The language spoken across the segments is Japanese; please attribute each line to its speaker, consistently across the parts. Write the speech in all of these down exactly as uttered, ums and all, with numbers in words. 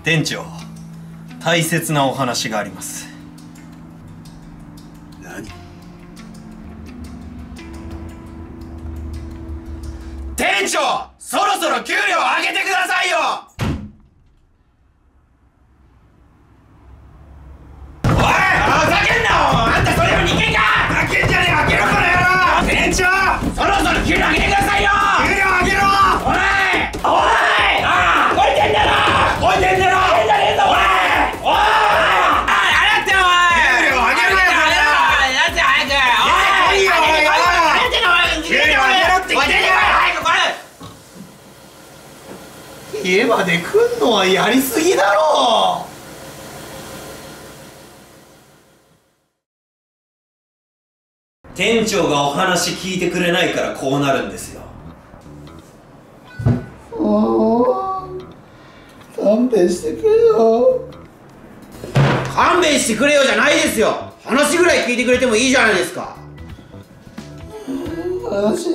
Speaker 1: 店長、大切なお話があります。
Speaker 2: 何？店長、そろそろ給料上げてくださいよ。おい、ふざけんな。あんたそれは人間か。ふざけんじゃねえ、開けろこの野郎。店長、そろそろ給料上げてくださいよ。給料上げろ。おいおい、ああ、こいてんだろ。こいてんだろ。こいてんじゃねえぞ。おいおい、ああ、やってよ。おい、給料上げろよ。やって早く。おい、いいよ。おい、給料上げろって言ってんだよ。早くこれ。家まで来んのはやりすぎだろ。
Speaker 1: 店長がお話聞いてくれないからこうなるんですよ。
Speaker 2: もう勘弁してくれよ。勘弁してくれよじゃないですよ。話ぐらい聞いてくれてもいいじゃないですか。話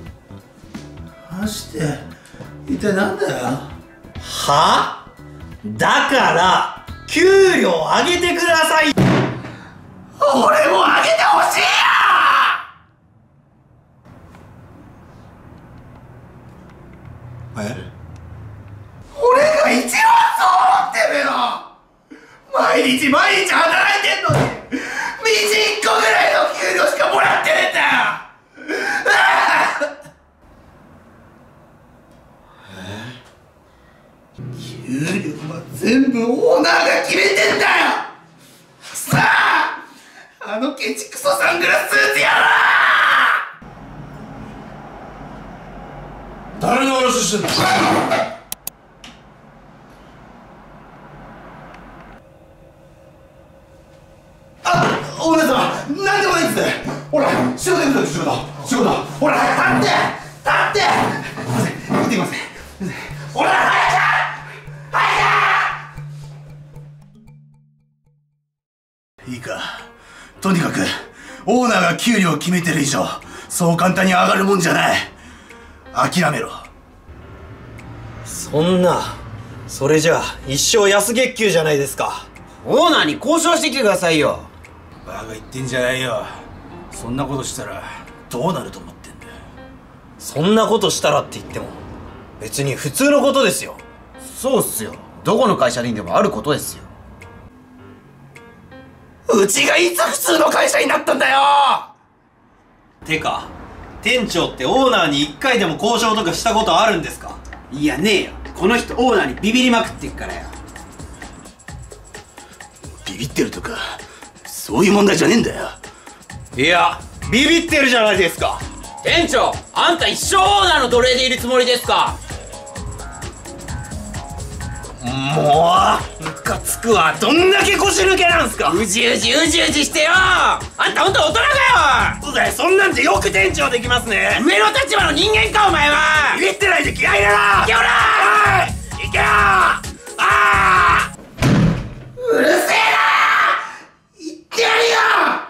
Speaker 2: 話って一体なんだよ。は？だから給料上げてください。俺も上げてほしいよ。え？俺が一番そう思ってるよ。毎日毎日働いてんのにみじんこぐらいの給料しかもらってねえんだよ。給料は全部オーナーが決めてんだよ。さあ、あのケチクソサングラススーツやろ。誰の話してんの？あ、お姉様、なんでもないっすね。ほら、仕事行くぞ、仕事仕事。ほら、立って立ってすいません、見てきますね。ほら、早く早く。いいか、とにかくオーナーが給料を決めてる以上そう簡単に上がるもんじゃない。諦めろ。
Speaker 1: そんな、それじゃあ一生安月給じゃないですか。
Speaker 2: オーナーに交渉してきてくださいよ。バカ言ってんじゃないよ。そんなことしたらどうなると思ってんだよ。
Speaker 1: そんなことしたらって言っても別に普通のことですよ。
Speaker 2: そうっすよ。どこの会社にでもあることですよ。うちがいつ普通の会社になったんだよ。
Speaker 1: てか、店長ってオーナーに一回でも交渉とかしたことあるんですか？
Speaker 2: いや、ねえよ。この人オーナーにビビりまくってっからよ。ビビってるとかそういう問題じゃねえんだよ。
Speaker 1: いや、ビビってるじゃないですか。
Speaker 2: 店長、あんた一生オーナーの奴隷でいるつもりですか？
Speaker 1: もうムカつくわ。どんだけ腰抜けなんすか。
Speaker 2: うじうじうじうじしてよ。あんたほんと大人かよ。
Speaker 1: そうだよ、そんなんでよく店長できますね。
Speaker 2: 上の立場の人間かお前は。
Speaker 1: ビビってないで嫌いだな。
Speaker 2: いけおら
Speaker 1: ー。おい、いけよー。ああ、
Speaker 2: うるせえな。言ってやるよ。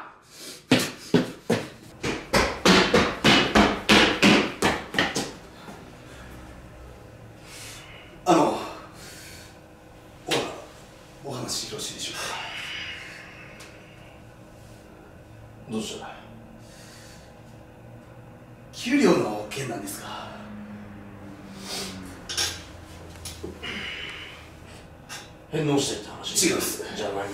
Speaker 2: あの、お話よろしいでしょうか。どうした？給料の件なんですが。
Speaker 1: 返納してって話？
Speaker 2: 違うんです。
Speaker 1: じゃあ何？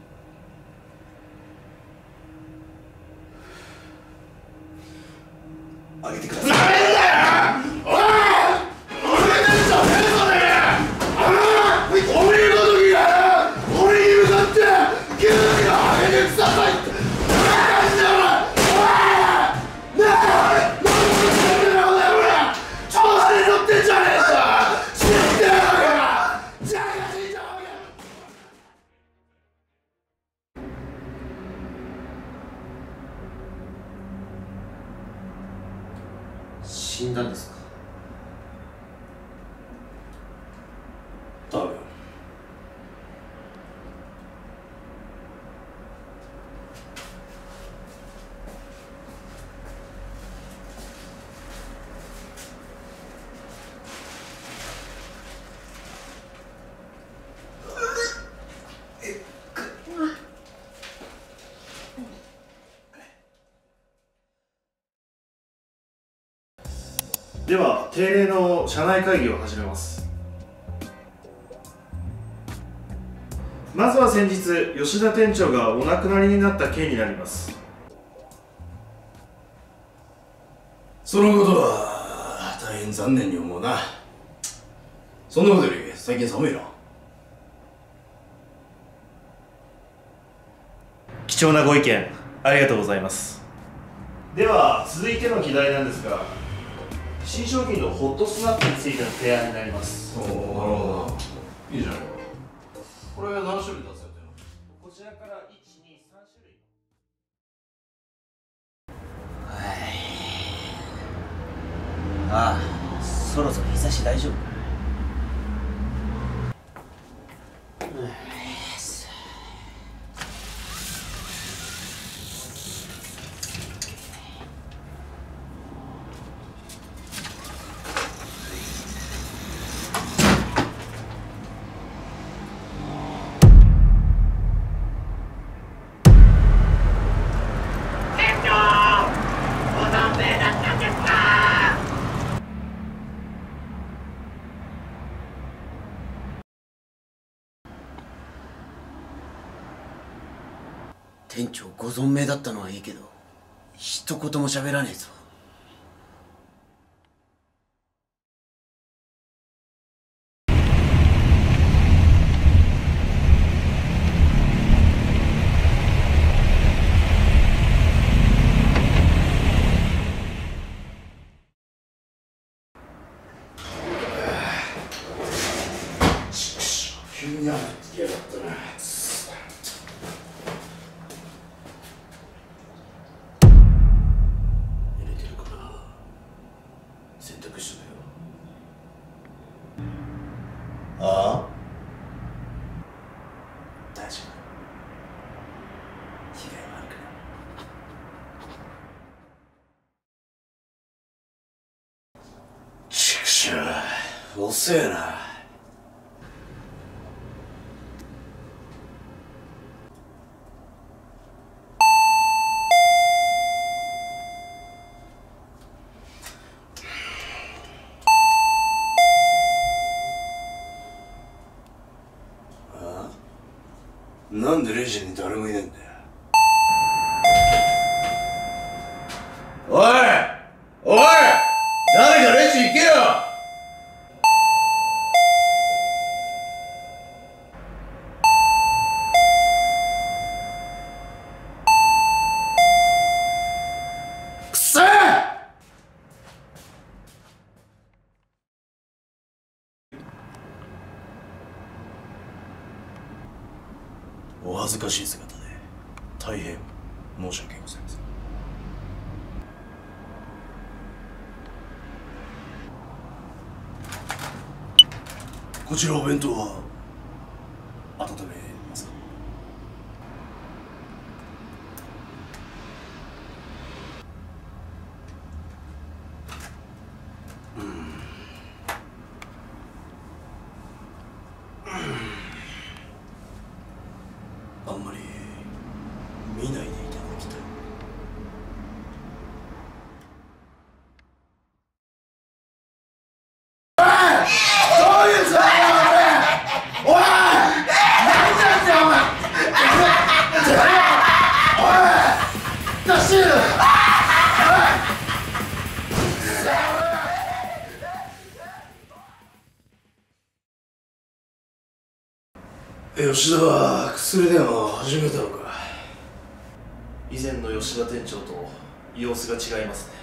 Speaker 2: あげてください。ダメだよ。おい、俺たちは変だね。ああ、おめえごときが俺に向かって給料上げてくださいってバカしてる。おい、ねえ、何もしてるんだよ俺。調子に乗ってんじゃねえか。知ってるからじゃあ死んじゃうわけ。
Speaker 1: 死んだんですか？多分。
Speaker 3: では定例の社内会議を始めます。まずは先日吉田店長がお亡くなりになった件になります。
Speaker 2: そのことは大変残念に思うな。そんなことより最近寒いな。
Speaker 3: 貴重なご意見ありがとうございます。では続いての議題なんですが、新商品のホットスナックについての提案になります。
Speaker 2: おお、なるほど。いいじゃないか。これは何種類出すよっての？
Speaker 3: こちらからいち、に、さん種類。
Speaker 1: ああ、そろそろ日差し大丈夫か。店長ご存命だったのはいいけど一言も喋らねえぞ。
Speaker 2: 急に雨降ってきやがったな。ああ、大丈夫。被害はあるから。ちくしょう、遅えな。なんでレジに誰もいねえんだよ。おいおい、誰かレジ行けよ。くそー。お恥ずかしい姿で大変申し訳ございません。こちらお弁当は温めますか？うん、うん、あんまり見ないでいただきたい。おい！どういうつもりだお前！おい！何なんだよお前！おい！出してる！吉田は薬電話を始めたのか？
Speaker 3: 以前の吉田店長と様子が違いますね。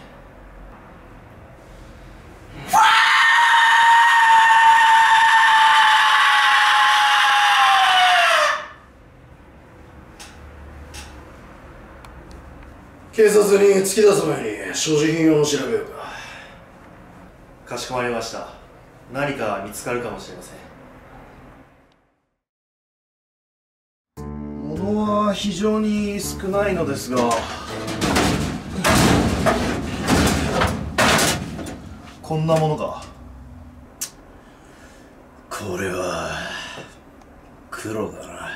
Speaker 2: 警察に突き出す前に所持品を調べようか。
Speaker 3: かしこまりました。何か見つかるかもしれません。物は非常に少ないのですが、こんなものが。
Speaker 2: これは黒だな。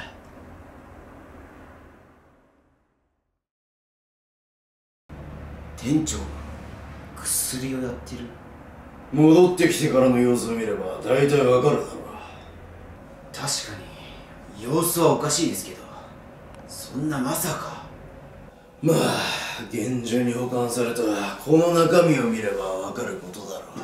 Speaker 1: 店長薬をやってる。
Speaker 4: 戻ってきてからの様子を見れば大体わかるだろう。
Speaker 2: 確かに様子はおかしいですけど、そんなまさか。
Speaker 4: まあ厳重に保管されたこの中身を見ればわかることだろう。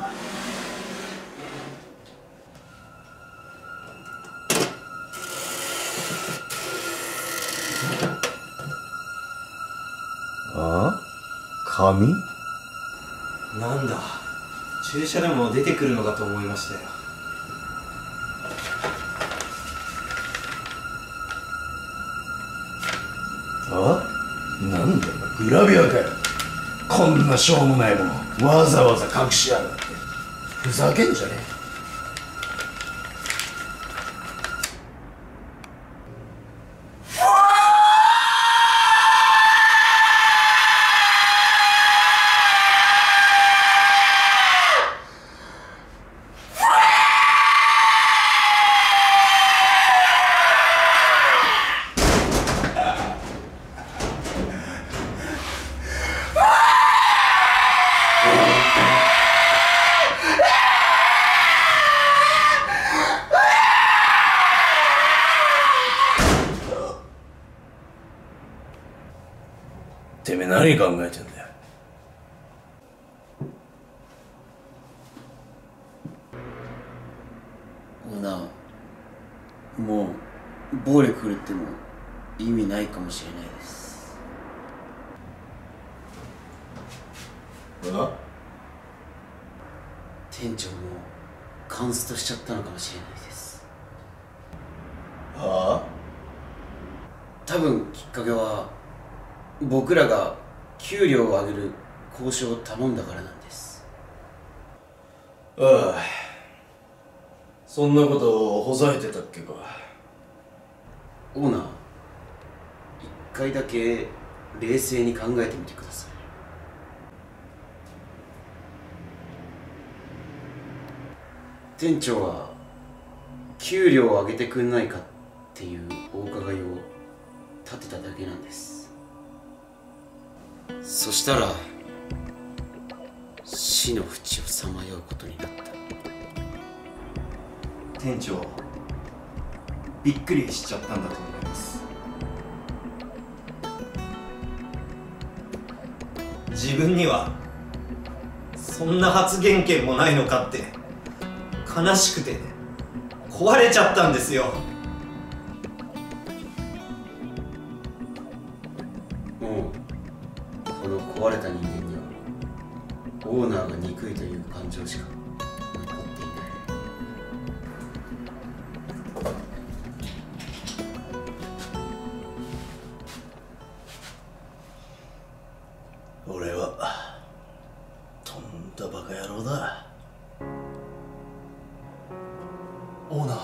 Speaker 4: ああ、紙？
Speaker 1: なんだ、注射でも出てくるのかと思いましたよ。
Speaker 4: あ？なんだよ、グラビアかよ。こんなしょうもないものわざわざ隠しやがって。ふざけんじゃねえ。てめえ何考えてんだよ。
Speaker 2: オーナー、もう暴力振るっても意味ないかもしれないです。
Speaker 4: あ？
Speaker 2: 店長もカンストしちゃったのかもしれないです。
Speaker 4: はあ？
Speaker 2: 多分きっかけは僕らが給料を上げる交渉を頼んだからなんです。
Speaker 4: ああ、そんなことをほざいてたっけか。
Speaker 2: オーナー、一回だけ冷静に考えてみてください。店長は給料を上げてくんないかっていうお伺いを立てただけなんです。そしたら死の淵をさまようことになった。
Speaker 1: 店長、びっくりしちゃったんだと思います。自分にはそんな発言権もないのかって悲しくて壊れちゃったんですよ。
Speaker 2: もうこの壊れた人間にはオーナーが憎いという感情しか残っていない。
Speaker 4: 俺はとんだバカ野郎だ。
Speaker 1: オーナ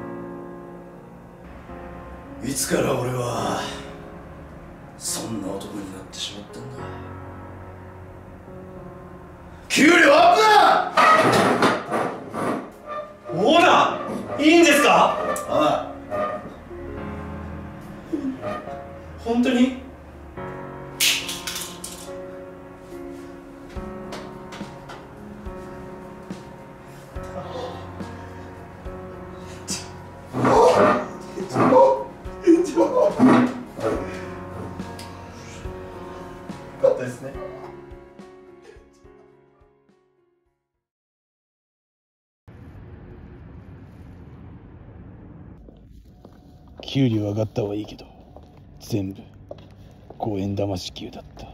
Speaker 1: ー、
Speaker 4: いつから俺はそんな男になってしまったんだ。給料アップだ！
Speaker 1: オーナー、いいんですか？
Speaker 4: ああ、
Speaker 1: 本当に？よかったですね。
Speaker 5: 給料上がったはいいけど全部ごえん玉支給だった。